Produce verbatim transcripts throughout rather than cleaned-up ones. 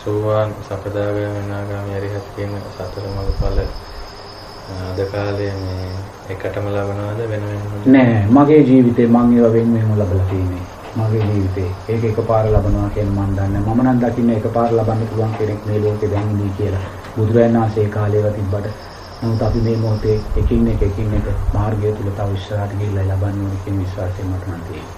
සෝවාන් සකදාගාමී අනාගාමී අරිහත් කියන සතර මඟඵල අද කාලේ මේ එකටම ලබනවද වෙන වෙනම නෑ මගේ ජීවිතේ මම ඒවා වෙන වෙනම ලබලා තියෙන්නේ මගේ ජීවිතේ ඒක එකපාර ලබනවා කියන මම දන්නේ මම නම් දකින්නේ එකපාර ලබන්න පුළුවන් කෙනෙක් මේ ලෝකේ දැන් ඉන්නේ කියලා බුදුරජාණන් වහන්සේ කාලේව තිබ්බට නමුත් අපි මේ මොහොතේ එකින් එක එකින් එක මාර්ගය තුල තව ඉස්සරහට ගිහිල්ලා ලබන්න ඕනේ කියන විශ්වාසය මට නම් තියෙනවා.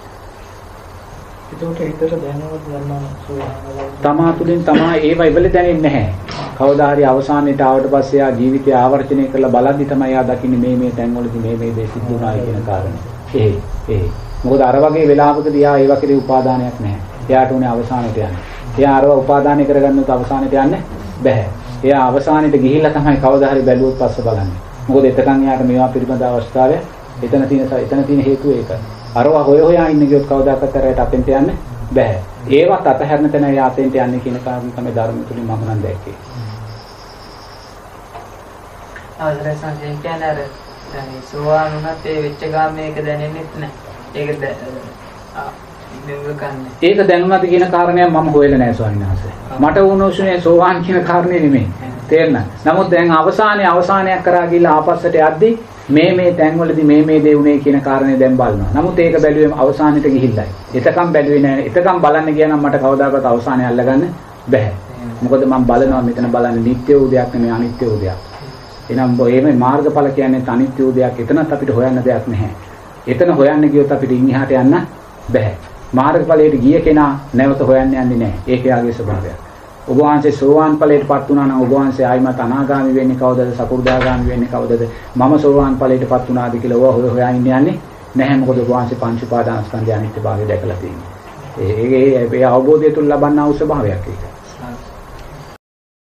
ඒකට හිතට දැනවත් ගන්නවා තමා තුළින් තමා ඒව ඉවල දැනෙන්නේ නැහැ. කවදා හරි අවසානයේට ආවට පස්සේ ආ ජීවිතය ආවර්ජනය කරලා බලද්දි තමයි ආ දකින්නේ මේ මේ තැන්වලදී මේ මේ දේ සිද්ධ වුණායි කියන කාරණේ. ඒ ඒ මොකද අර වගේ වෙලාවකදී ආ ඒව කෙරේ උපාදානයක් නැහැ. එයාට උනේ අවසානයට යන්න. එයා අරව උපාදානය කරගන්නොත් අවසානයට යන්න බෑ. එයා අවසානයට ගිහිල්ලා තමයි කවදා හරි බැලුවොත් පස්ස බලන්නේ. මොකද එතකන් එයාට මේවා පිළිබඳ අවස්ථාවේ එතන තියෙන එතන තියෙන හේතුව ඒක. අරව හොය හොයා ඉන්න ගියොත් කවදාකවත් අරයට අතෙන්ට යන්න බෑ. ඒවත් අතහැරන තැන එයා අතෙන්ට යන්නේ කියන කාරණේ තමයි ධර්ම තුලින් මම නම් දැක්කේ. අවසරයි සංජය කියන්නේ අර දැන් සෝවාන් වුණත් ඒ වෙච්ච ගාමේ ඒක දැනෙන්නෙත් නැහැ. ඒක ඒක දැනුණාද කියන කාරණයක් මම හොයලා නැහැ ස්වාමීන් වහන්සේ. මට වුණොසුනේ සෝවාන් කියන කාරණේ නෙමෙයි. තේරෙනවද? නමුත් දැන් අවසානයේ අවසානයක් කරා ගිහලා ආපස්සට යද්දී මේ මේ තැන්වලදී මේ මේ දේ උනේ කියන කාරණේ දැන් බලනවා. නමුත් ඒක බැලුවේම අවසානෙට ගිහිල්ලයි. එතකම් බැලුවේ නැහැ. එතකම් බලන්න ගියා නම් මට කවදාකවත් අවසානය අල්ලගන්න බැහැ. මොකද මම බලනවා මෙතන බලන්නේ නිට්ටය වූ දෙයක් නෙමෙයි අනිත්‍ය වූ දෙයක්. එහෙනම් මේ මාර්ගඵල කියන්නේ අනිත්‍ය වූ දෙයක්. එතනත් අපිට හොයන්න දෙයක් නැහැ. එතන හොයන්න ගියොත් අපිට ඉන් එහාට යන්න බැහැ. මාර්ගඵලයට ගිය කෙනා නැවත හොයන්න යන්නේ නැහැ. ඒක යාගේ ස්වභාවයක්. ඔබ වහන්සේ සෝවාන් ඵලයටපත් වුණා නම් ඔබ වහන්සේ ආයිමත් අනාගාමී වෙන්නේ කවදද සකු르දාගාමී වෙන්නේ කවදද මම සෝවාන් ඵලයටපත් වුණාද කියලා ඔය හොය හොයා ඉන්නේ යන්නේ නැහැ. මොකද ඔබ වහන්සේ පංච උපාදානස්කන්ධය අනිත්‍යභාවය දැකලා තියෙනවා. ඒ ඒ ඒ අවබෝධය තුල ලබන්නා වූ ස්වභාවයක් ඒක.